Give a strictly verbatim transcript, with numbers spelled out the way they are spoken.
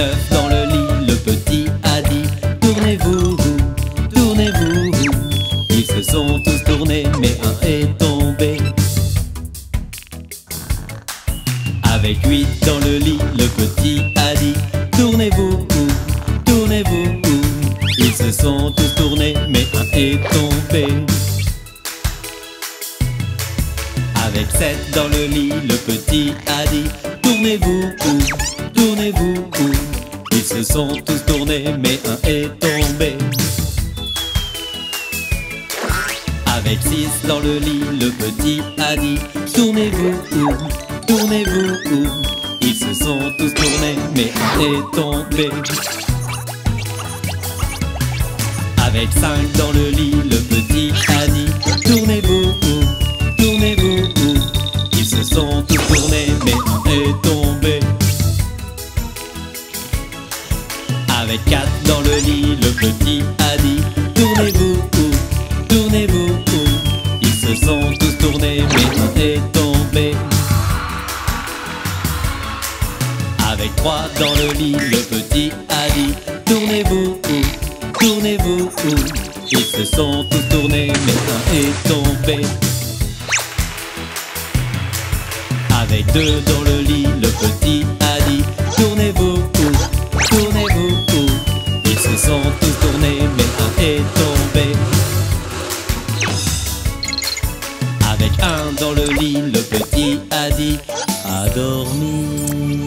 neuf dans le lit, le petit a dit: tournez-vous, tournez-vous. Ils se sont tous tournés, mais un est tombé. Avec huit dans le lit, le petit a dit: tournez-vous, tournez-vous. Ils se sont tous tournés, mais un est tombé. Avec sept dans le lit, le petit a dit: tournez-vous, tournez-vous. Ils se sont tous tournés, mais un est tombé. Avec six dans le lit, le petit a dit: tournez-vous, tournez-vous. Ils se sont tous tournés, mais un est tombé. Avec cinq dans le lit, le petit a dit: tournez-vous, tournez-vous. Ils se sont tous tournés, mais un est tombé. Avec quatre dans le lit, le petit a dit: tournez-vous, tournez-vous. Ils se sont tous tournés, mais un est tombé. Avec trois dans le lit, le petit a dit: tournez-vous, tournez-vous. Ils se sont tous tournés, mais un est tombé. Avec deux dans le lit, le petit a dit: tournez-vous, tournez-vous. Ils se sont tous tournés, mais un est tombé. Avec un dans le lit, le petit a dit: à dormir.